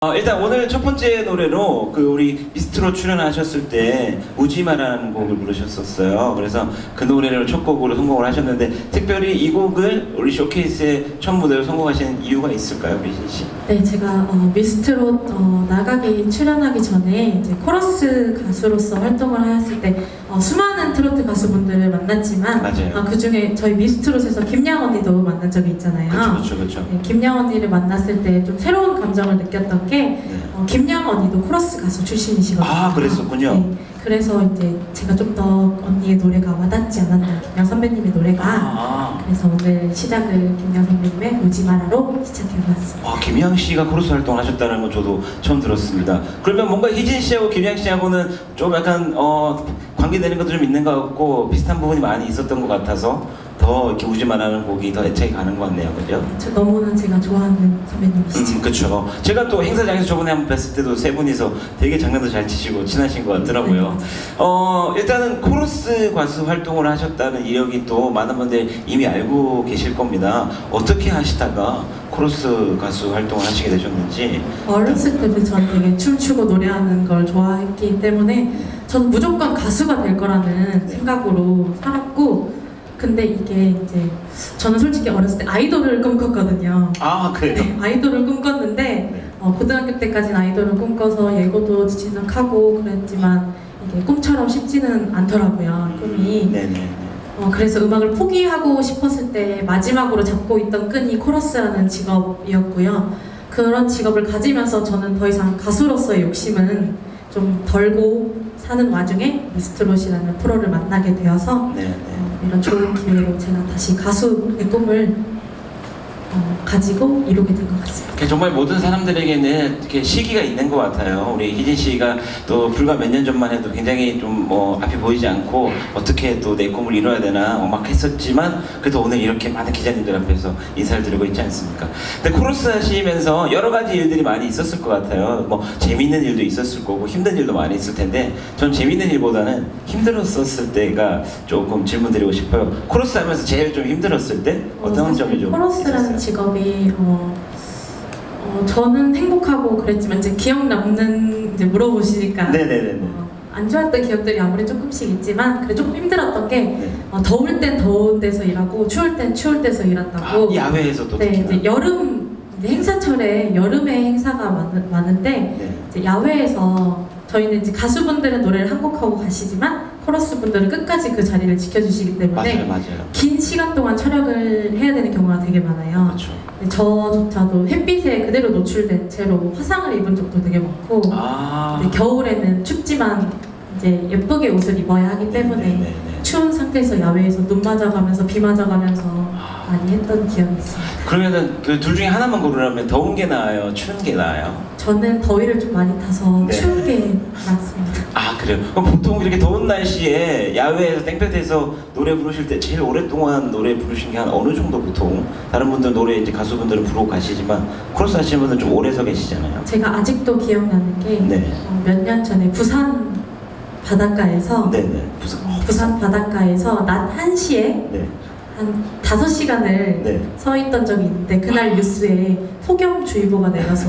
일단 오늘 첫 번째 노래로 우리 미스트로 출연하셨을 때 우지마라는 곡을 부르셨었어요. 그래서 그 노래를 첫 곡으로 선곡을 하셨는데 특별히 이 곡을 우리 쇼케이스의 첫 무대로 선곡하신 이유가 있을까요, 미신 씨? 네, 제가 미스트로 나가기 출연하기 전에 이제 코러스 가수로서 활동을 하였을 때 수많은 트로트 가수분들을 만났지만 그 중에 저희 미스트롯에서 김양 언니도 만난 적이 있잖아요. 그렇죠. 네, 김양 언니를 만났을 때 좀 새로운 감정을 느꼈던 게 김양 언니도 코러스 가수 출신이시거든요. 아, 그랬었군요. 네, 그래서 이제 제가 좀 더 언니의 노래가 와닿지 않았나, 김양 선배님의 노래가. 그래서 오늘 시작을 김양 선배님의 우지마라로 시작해봤습니다. 김양 씨가 코러스 활동을 하셨다는 건 저도 처음 들었습니다. 그러면 뭔가 희진 씨하고 김양 씨하고는 좀 약간 관계되는 것도 좀 있는 것 같고 비슷한 부분이 많이 있었던 것 같아서 더 이렇게 우지마라는 곡이 더 애착이 가는 것 같네요, 그죠? 너무나 제가 좋아하는 선배님이시죠. 그렇죠. 제가 또 행사장에서 저번에 한번 뵀을 때도 세 분이서 되게 장난도 잘 치시고 친하신 것 같더라고요. 네. 일단은 코러스 가수 활동을 하셨다는 이력이 또 많은 분들 이미 알고 계실 겁니다. 어떻게 하시다가 코러스 가수 활동을 하시게 되셨는지. 어렸을 때부터 저는 되게 춤추고 노래하는 걸 좋아했기 때문에 저는 무조건 가수가 될 거라는 생각으로 살았고, 근데 이게 이제 저는 솔직히 어렸을 때 아이돌을 꿈꿨거든요. 아, 그래요? 네, 아이돌을 꿈꿨는데 고등학교 때까지는 아이돌을 꿈꿔서 예고도 진학하고 그랬지만 이게 꿈처럼 쉽지는 않더라고요, 꿈이. 네네. 그래서 음악을 포기하고 싶었을 때 마지막으로 잡고 있던 끈이 코러스라는 직업이었고요. 그런 직업을 가지면서 저는 더 이상 가수로서의 욕심은 좀 덜고 사는 와중에 미스트롯이라는 프로를 만나게 되어서 이런 좋은 기회로 제가 다시 가수의 꿈을 가지고 이루게 된 것 같습니다. 정말 모든 사람들에게는 이렇게 시기가 있는 것 같아요. 우리 희진 씨가 또 불과 몇 년 전만 해도 굉장히 좀 앞이 보이지 않고 어떻게 또 내 꿈을 이뤄야 되나 막 했었지만 그래도 오늘 이렇게 많은 기자님들 앞에서 인사를 드리고 있지 않습니까? 근데 코러스 하시면서 여러 가지 일들이 많이 있었을 것 같아요. 재미있는 일도 있었을 거고 힘든 일도 많이 있을 텐데 전 재미있는 일보다는 힘들었을 때가 조금 질문드리고 싶어요. 코러스 하면서 제일 좀 힘들었을 때 어떤 점이 좀 코러스라는 직업이 저는 행복하고 그랬지만 이제 기억 남는 이제 물어보시니까 안 좋았던 기억들이 아무리 조금씩 있지만 그래 조금 힘들었던 게 더울 땐 더운 데서 일하고 추울 땐 추울 데서 일한다고. 야외에서도. 네, 이제 여름 이제 행사철에 여름에 행사가 많은데 이제 야외에서 저희는 이제 가수분들은 노래를 한 곡 하고 가시지만 코러스 분들은 끝까지 그 자리를 지켜주시기 때문에 맞아요. 긴 시간 동안 촬영을 해야 되는 경우가 되게 많아요. 그렇죠. 저조차도 햇빛에 그대로 노출된 채로 화상을 입은 적도 되게 많고, 겨울에는 춥지만 이제 예쁘게 옷을 입어야 하기 때문에 추운 상태에서 야외에서 눈 맞아가면서 비 맞아가면서 많이 했던 기억이 있습니다. 그러면은 그 둘 중에 하나만 고르라면 더운 게 나아요? 추운 게 나아요? 저는 더위를 좀 많이 타서 추운 게 낫습니다. 아, 그래요? 그럼 보통 이렇게 더운 날씨에 야외에서 땡볕에서 노래 부르실 때 제일 오랫동안 노래 부르신 게 한 어느 정도 보통? 다른 분들 노래 이제 가수분들은 부르고 가시지만 코러스 하시는 분들은 좀 오래 서 계시잖아요. 제가 아직도 기억나는 게 몇 년 전에 부산 바닷가에서 부산 바닷가에서 낮 1시에 한 5시간을 서 있던 적이 있는데 그날 뉴스에 폭염주의보가 내려서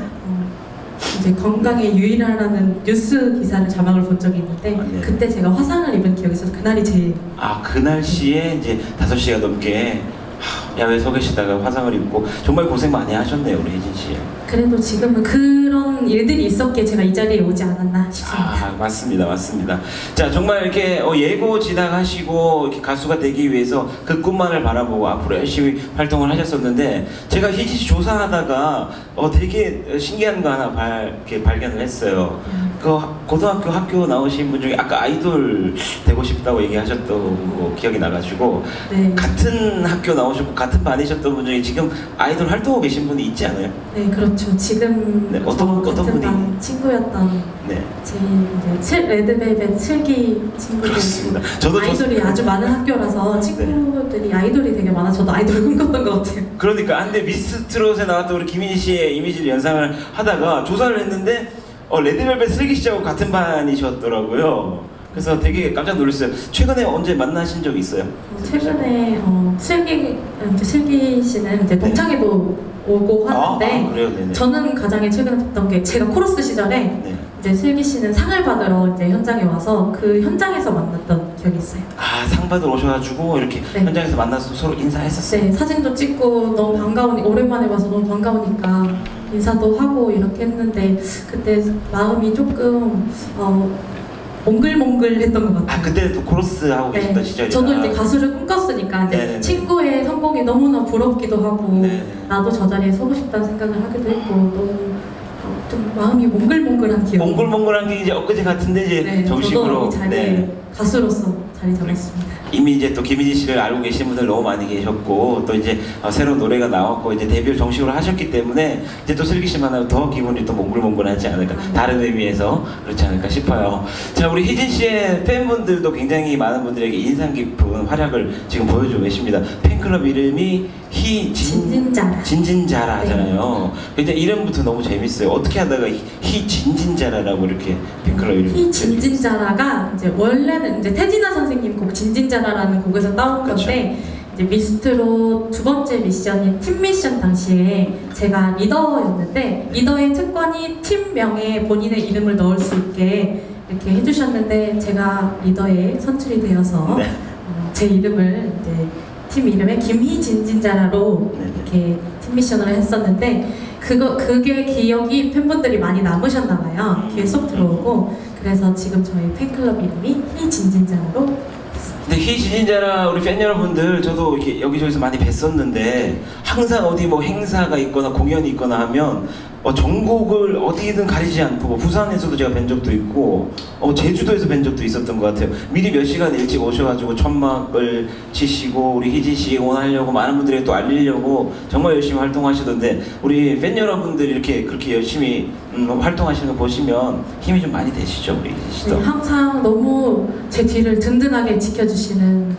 이제 건강에 유의하라는 뉴스 기사를 자막을 본 적이 있는데 그때 제가 화상을 입은 기억이 있어서 그날이 제일. 그 날씨에 이제 5시간 넘게 야외에 서 계시다가 화상을 입고 정말 고생 많이 하셨네요, 우리 혜진 씨. 그래도 지금은 그런 일들이 있었기에 제가 이 자리에 오지 않았나 싶습니다. 맞습니다. 자, 정말 이렇게 예고 진학하시고 이렇게 가수가 되기 위해서 그 꿈만을 바라보고 앞으로 열심히 활동을 하셨었는데 제가 희진 씨 조사하다가 되게 신기한 거 하나 발견을 했어요. 그 고등학교 학교 나오신 분 중에 아까 아이돌 되고 싶다고 얘기하셨던 거 기억이 나가지고 같은 학교 나오셨고 같은 반이셨던 분 중에 지금 아이돌 활동하고 계신 분이 있지 않아요? 네, 그렇죠. 지금 어떤 분이 친구였던 제일 이제 레드벨벳 슬기 친구들. 그렇습니다. 아이돌이 아주 많은 학교라서 친구들이 아이돌이 되게 많아. 저도 아이돌을 꿈꿨던 것 같아요. 그러니까 근데 미스트롯에 나왔던 우리 김인 씨의 이미지를 연상을 하다가 조사를 했는데 레드벨벳 슬기 씨하고 같은 반이셨더라고요. 그래서 되게 깜짝 놀랐어요. 최근에 언제 만나신 적 있어요? 최근에 슬기 씨는 이제 동창회도 오고 하는데 그래요? 네네. 저는 가장 최근에 봤던 게 제가 코러스 시절에 네. 이제 슬기 씨는 상을 받으러 이제 현장에 와서 그 현장에서 만났던 기억이 있어요. 상 받으러 오셔가지고 이렇게 네. 현장에서 만나서 서로 인사했었어요. 네, 사진도 찍고 너무 반가우니 오랜만에 봐서 너무 반가우니까 인사도 하고 이렇게 했는데 그때 마음이 조금 몽글몽글했던 것 같아요. 그때 또 코러스 하고 계셨던 시절이라. 저도 이제 가수를 꿈꿨으니까 이제 네네네. 친구의 성공이 너무나 부럽기도 하고 네네. 나도 저 자리에 서고 싶다는 생각을 하기도 했고 너무 좀 마음이 몽글몽글한 기억. 몽글몽글한 게 이제 엊그제 같은데 이제 네, 정식으로 저도 이 자리에 가수로서 자리 잡았습니다. 이미 이제 또 김희진 씨를 알고 계신 분들 너무 많이 계셨고 또 이제 새로운 노래가 나왔고 이제 데뷔를 정식으로 하셨기 때문에 이제 또 슬기 씨 만나면 더 기분이 또 몽글몽글하지 않을까, 다른 의미에서 그렇지 않을까 싶어요. 자, 우리 희진 씨의 팬분들도 굉장히 많은 분들에게 인상 깊은 활약을 지금 보여주고 계십니다. 팬클럽 이름이 진진자라잖아요. 굉장히 이름부터 너무 재밌어요. 어떻게 하다가 희진진자라라고 이렇게 팬클럽 이름이 희진진자라가 이제 원래는 이제 태진아 선생님 곡 진진자라라는 곡에서 따온 건데 이제 미스트롯 두 번째 미션인 팀 미션 당시에 제가 리더였는데 리더의 특권이 팀명에 본인의 이름을 넣을 수 있게 이렇게 해주셨는데 제가 리더에 선출이 되어서 제 이름을 이제 팀 이름에 김희진진자라로 이렇게 팀 미션을 했었는데 그게 기억이 팬분들이 많이 남으셨나봐요. 귀에 쏙 들어오고 그래서 지금 저희 팬클럽 이름이 희진진자라로. 근데 희진자라 우리 팬 여러분들 저도 이렇게 여기저기서 많이 뵀었는데 항상 어디 뭐 행사가 있거나 공연이 있거나 하면 전국을 어디든 가리지 않고 부산에서도 제가 뵌 적도 있고 제주도에서 뵌 적도 있었던 것 같아요. 미리 몇 시간 일찍 오셔가지고 천막을 치시고 우리 희진 씨 응원하려고 많은 분들에게 또 알리려고 정말 열심히 활동하시던데 우리 팬 여러분들이 이렇게 그렇게 열심히 활동하시는 거 보시면 힘이 좀 많이 되시죠, 우리 희진 씨도? 네, 항상 너무 제 뒤를 든든하게 지켜주시는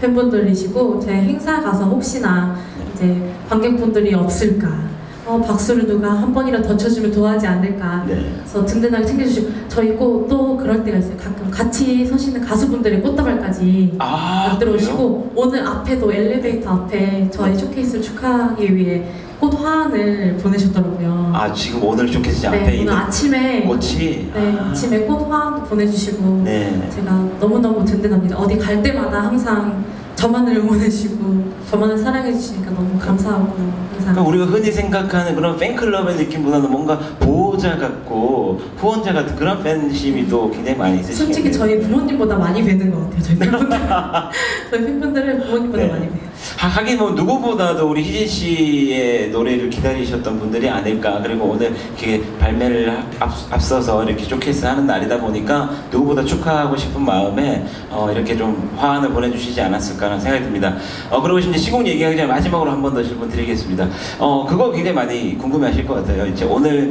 팬분들이시고 제 행사 가서 혹시나 이제 관객분들이 없을까 박수를 누가 한 번이라도 더 쳐주면 좋아하지 않을까. 그래서 든든하게 챙겨주시고 저희 또 그럴 때가 있어요. 가끔 같이 서시는 가수분들의 꽃다발까지 만들어오시고 오늘 앞에도 엘리베이터 앞에 저희 쇼케이스를 축하하기 위해 꽃 화환을 보내셨더라고요. 지금 오늘 쇼케이스 앞에 오늘 있는 아침에 꽃이? 아침에 꽃 화환도 보내주시고 제가 너무너무 든든합니다. 어디 갈 때마다 항상 저만을 응원해주시고 저만을 사랑해주시니까 너무 감사하고 그러니까 우리가 흔히 생각하는 그런 팬클럽의 느낌보다는 뭔가 보호자 같고 후원자 같은 그런 팬심이 또 굉장히 많이 있으시겠네요. 솔직히 저희 부모님보다 많이 뵈는 것 같아요. 저희 팬분들. 저희 팬분들은 부모님보다 많이 뵈요. 하긴 뭐 누구보다도 우리 희진 씨의 노래를 기다리셨던 분들이 아닐까. 그리고 오늘 이렇게 발매를 앞서서 이렇게 쇼케이스 하는 날이다 보니까 누구보다 축하하고 싶은 마음에 이렇게 좀 화환을 보내주시지 않았을까라는 생각이 듭니다. 그리고 이제 시국 얘기하기 전에 마지막으로 한 번 더 질문 드리겠습니다. 그거 굉장히 많이 궁금해하실 것 같아요. 이제 오늘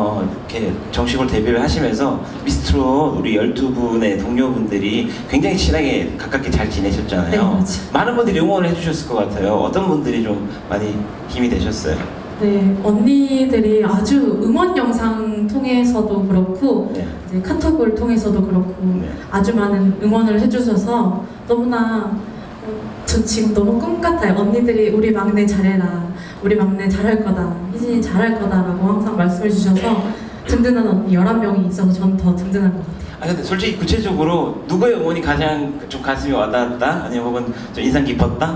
이렇게 정식으로 데뷔를 하시면서 미스트롯 우리 12분의 동료분들이 굉장히 친하게 가깝게 잘 지내셨잖아요. 네, 그렇죠. 많은 분들이 응원을 해주셨을 것 같아요. 어떤 분들이 좀 많이 힘이 되셨어요? 네, 언니들이 아주 응원 영상 통해서도 그렇고 이제 카톡을 통해서도 그렇고 아주 많은 응원을 해주셔서 너무나 저 지금 너무 꿈 같아요. 언니들이 우리 막내 잘해라, 우리 막내 잘할 거다, 희진이 잘할 거다라고 항상 말씀해 주셔서 든든한 언니 11명이 있어서 저는 더 든든한 것 같아요. 근데 솔직히 구체적으로 누구의 응원이 가장 좀 가슴이 와닿았다? 아니면 혹은 좀 인상 깊었다?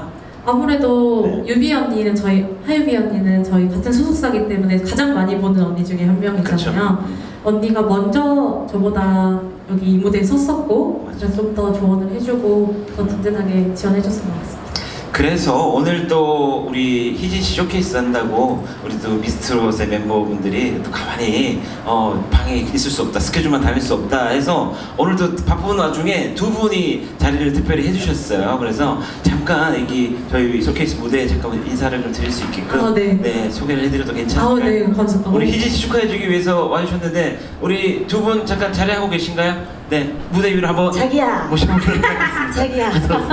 아무래도 유비 언니는 하유비 언니는 저희 같은 소속사기 때문에 가장 많이 보는 언니 중에 한 명이잖아요. 언니가 먼저 저보다 여기 이 무대에 섰었고 그래서 좀 더 조언을 해주고 더 든든하게 지원해줬으면 좋겠습니다. 그래서 오늘 또 우리 희진 씨 쇼케이스 한다고 우리 또 미스트롯의 멤버분들이 또 가만히 방에 있을 수 없다, 스케줄만 다닐 수 없다 해서 오늘도 바쁜 와중에 두 분이 자리를 특별히 해주셨어요. 그래서 잠깐 여기 저희 쇼케이스 무대에 잠깐 인사를 좀 드릴 수 있게끔 네, 소개를 해드려도 괜찮을까요? 네, 감사합니다. 우리 희진 씨 축하해주기 위해서 와주셨는데 우리 두 분 잠깐 자리하고 계신가요? 네, 무대 위로 한번 자기야 모셔보도록 하겠습니다. 자기야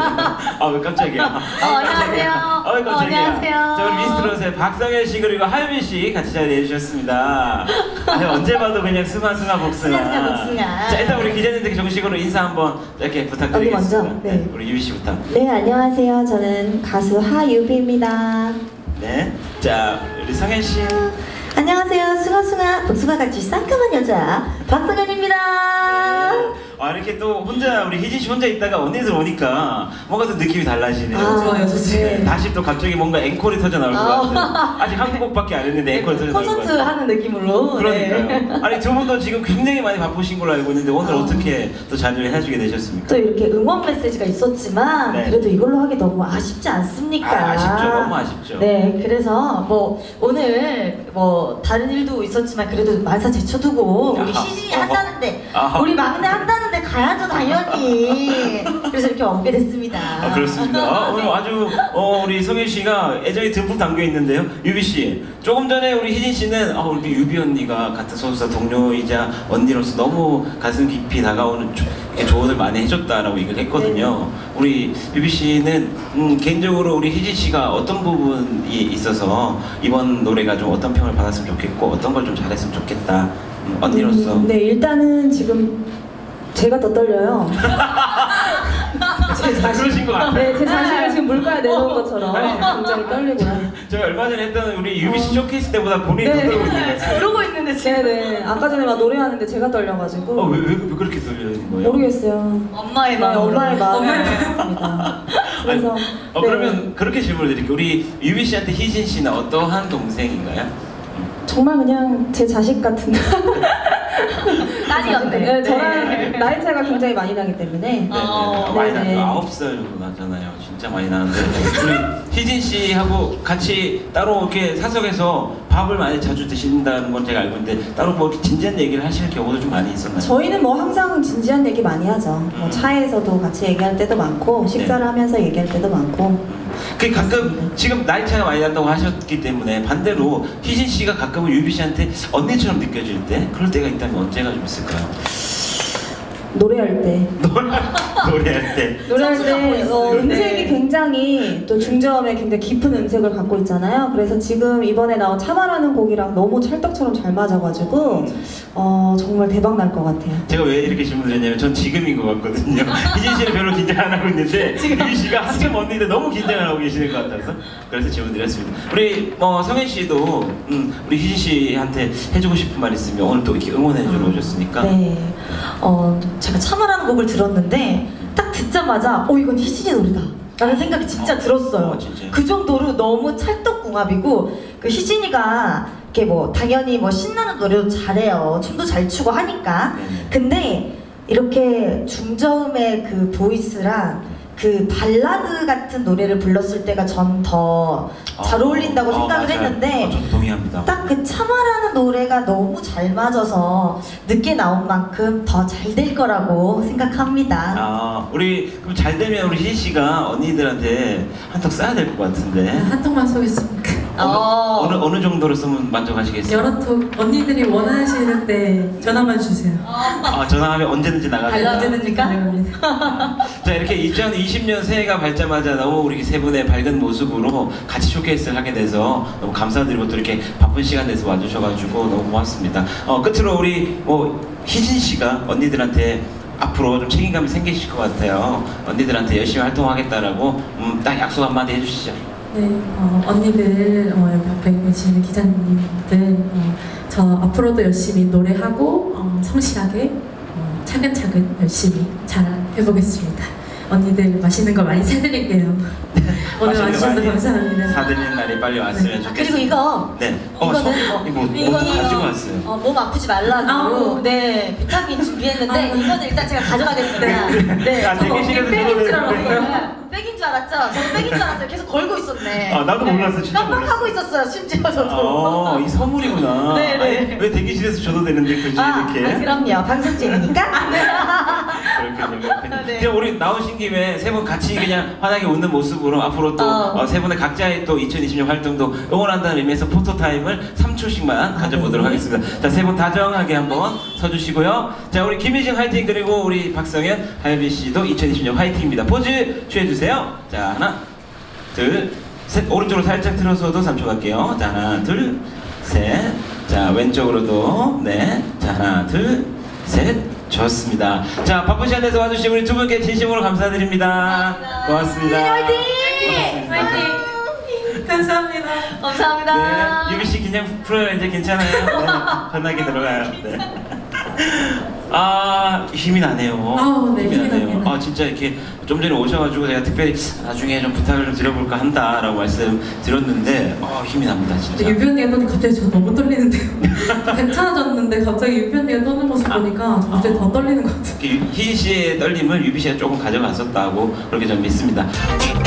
왜 깜짝이야. 안녕하세요. 깜짝이야. 안녕하세요. 자, 우리 미스트롯의 박성현 씨 그리고 하유빈 씨 같이 자리해 주셨습니다. 언제 봐도 그냥 스마스마 복숭아. 자, 일단 우리 기자님들께 정식으로 인사 한번 짧게 부탁드리겠습니다. 먼저? 네. 우리 유비 씨부터. 네, 안녕하세요. 저는 가수 하유비입니다. 네. 자, 우리 성현 씨. 안녕하세요. 숭아숭아 복숭아같이 상큼한 여자 박성현입니다. 아, 이렇게 또 혼자 우리 희진 씨 혼자 있다가 언니들 오니까 뭔가 또 느낌이 달라지네요. 좋아요, 좋습니다. 네, 다시 또 갑자기 뭔가 앵콜이 터져 나올 것 같아요. 아직 한 곡밖에 안 했는데 앵콜이 터져 나올 것 콘서트 같아요. 하는 느낌으로. 그러니까요. 네. 아니 두 분도 지금 굉장히 많이 바쁘신 걸로 알고 있는데 오늘 어떻게 또 자리를 해주게 되셨습니까? 또 이렇게 응원 메시지가 있었지만 네. 그래도 이걸로 하기 너무 아쉽지 않습니까? 아쉽죠. 너무 아쉽죠. 네, 그래서 뭐 오늘 뭐 다른 일도 있었지만 그래도 만사 제쳐두고 우리 아하. 시즌이 한다는데 아하. 우리 막내 한다는데 가야죠 당연히. 그래서 이렇게 오게 됐습니다. 아, 그렇습니다. 오늘 아주 우리 성현 씨가 애정이 듬뿍 담겨 있는데요. 유비 씨, 조금 전에 우리 희진 씨는 우리 유비 언니가 같은 소속사 동료이자 언니로서 너무 가슴 깊이 다가오는 이렇게 조언을 많이 해줬다라고 얘기를 했거든요. 우리 유비 씨는 개인적으로 우리 희진 씨가 어떤 부분이 있어서 이번 노래가 좀 어떤 평을 받았으면 좋겠고 어떤 걸 좀 잘했으면 좋겠다. 언니로서. 네, 일단은 지금 제가 더 떨려요. 제 자신, 그러신 것 같아요. 네, 제 자신을 지금 물가에 내놓은 것처럼 굉장히 떨리고요. 제가 얼마 전에 했던 우리 유비 씨 쇼케이스 때보다 본인이 더 떨고 있는 것 같아요. 그러고 있는데 지금 네네, 아까 전에 막 노래하는데 제가 떨려가지고 왜 그렇게 떨리는 거예요? 모르겠어요. 엄마의 네, 마음으로. 엄마의 마음입니다. 그래서 그러면 그렇게 질문을 드릴게요. 우리 유비 씨한테 희진 씨는 어떠한 동생인가요? 정말 그냥 제 자식 같은 딸이었네. 네, 저랑 나이 차이가 굉장히 많이 나기 때문에 네, 많이 네네. 나요. 9살 정도 나잖아요. 진짜 많이 나는데 우리 희진 씨하고 같이 따로 이렇게 사석에서 밥을 많이 자주 드신다는 건 제가 알고 있는데 따로 뭐 이렇게 진지한 얘기를 하실 경우도 좀 많이 있었나요? 저희는 뭐 항상 진지한 얘기 많이 하죠. 뭐 차에서도 같이 얘기할 때도 많고 식사를 하면서 얘기할 때도 많고. 그 가끔 지금 나이 차이가 많이 난다고 하셨기 때문에 반대로 희진 씨가 가끔은 유비 씨한테 언니처럼 느껴질 때 그럴 때가 있다면 언제가 좀 있을까요? 노래할 때. 노래할 때. 노래할 때 있어요. 음색이 네. 굉장히 또 중저음에 굉장히 깊은 음색을 갖고 있잖아요. 그래서 지금 이번에 나온 참아라는 곡이랑 너무 찰떡처럼 잘 맞아가지고 정말 대박 날 것 같아요. 제가 왜 이렇게 질문드렸냐면 전 지금인 것 같거든요. 희진 씨는 별로 긴장 안 하고 있는데 유비 씨가 한참 언니인데 너무 긴장을 하고 계시는 것 같아서 그래서 질문드렸습니다. 우리 성현 씨도 우리 희진 씨한테 해주고 싶은 말 있으면 오늘 또 이렇게 응원해주러 오셨으니까. 네. 제가 참아라는 곡을 들었는데 딱 듣자마자 이건 희진이 노래다 라는 생각이 진짜 들었어요. 진짜요? 그 정도로 너무 찰떡궁합이고 그 희진이가 이렇게 뭐 당연히 뭐 신나는 노래도 잘해요. 춤도 잘 추고 하니까. 네네. 근데 이렇게 중저음의 그 보이스랑 그 발라드 같은 노래를 불렀을 때가 전 더 잘 어울린다고 생각을 맞아요. 했는데 저도 동의합니다. 딱 그 참아라는 노래가 너무 잘 맞아서 늦게 나온 만큼 더 잘 될 거라고 생각합니다. 우리 그럼 잘 되면 우리 희진 씨가 언니들한테 한턱 쏴야 될 것 같은데. 한 통만 쏘겠습니까? 어느 정도로 쓰면 만족하시겠어요? 여러 통 언니들이 원하시는 때 전화만 주세요. 전화하면 언제든지 나가겠다. 언제든지 가능합니다. 자, 이렇게 2020년 새해가 밝자마자 너무 우리 세 분의 밝은 모습으로 같이 쇼케이스를 하게 돼서 너무 감사드리고 또 이렇게 바쁜 시간 내서 와주셔가지고 너무 고맙습니다. 끝으로 우리 희진 씨가 언니들한테 앞으로 좀 책임감이 생기실 것 같아요. 언니들한테 열심히 활동하겠다라고 딱 약속 한마디 해주시죠. 네, 언니들, 여기 앞에 계시는 기자님들, 저 앞으로도 열심히 노래하고 성실하게 차근차근 열심히 잘 해보겠습니다. 언니들 맛있는 거 많이 사드릴게요. 오늘 와주셔서 감사합니다. 사드리는 날이 빨리 왔으면 좋겠습니다. 그리고 이거 네. 이거는 이거 가지고 왔어요. 몸 아프지 말라고 네 비타민 준비했는데 이거는 일단 제가 가져가겠습니다. 네. 대기실에서 백인 줄 저거 알았어요. 백인 줄 알았죠? 저도 백인 줄 알았어요. 계속 걸고 있었네. 나도 몰랐어, 진짜 깜빡하고 있었어요. 심지어 저도. 이 선물이구나. 네, 네. 아니, 왜 대기실에서 줘도 되는데 굳이 이렇게? 그럼요. 방송쟁이니까. 그렇군요. 네. 그냥 우리 나오신 김에 세 분 같이 그냥 환하게 웃는 모습으로 앞으로 또 세 분의 각자의 또 2020년 활동도 응원한다는 의미에서 포토타임을 3초씩만 가져보도록 하겠습니다. 자, 세 분 다정하게 한번 서주시고요. 자, 우리 김희진 화이팅, 그리고 우리 박성현, 하예빈 씨도 2020년 화이팅입니다. 포즈 취해주세요. 자, 하나, 둘, 셋. 오른쪽으로 살짝 틀어서도 3초 갈게요. 자, 하나, 둘, 셋. 자, 왼쪽으로도. 네. 자, 하나, 둘, 셋. 좋습니다. 자, 바쁜 시간 내서 와주신 우리 두 분께 진심으로 감사드립니다. 고맙습니다. 화이팅! 고맙습니다. 화이팅! 감사합니다. 감사합니다. 네, 유비 씨 긴장 풀어요. 이제 괜찮아요. 네, 편하게 들어가요. 네. 아, 힘이 나네요. 힘이 나네요. 아, 진짜 이렇게 좀 전에 오셔가지고 제가 특별히 나중에 좀 부탁을 좀 드려볼까 한다라고 말씀 드렸는데, 힘이 납니다, 진짜. 유비 언니가 떠니 갑자기 저 너무 떨리는데요. 괜찮아졌는데 갑자기 유비 언니가 떠는 모습 보니까 갑자기 더 떨리는 것 같아요. 희진 씨의 떨림을 유비 씨가 조금 가져갔었다고 그렇게 좀 믿습니다.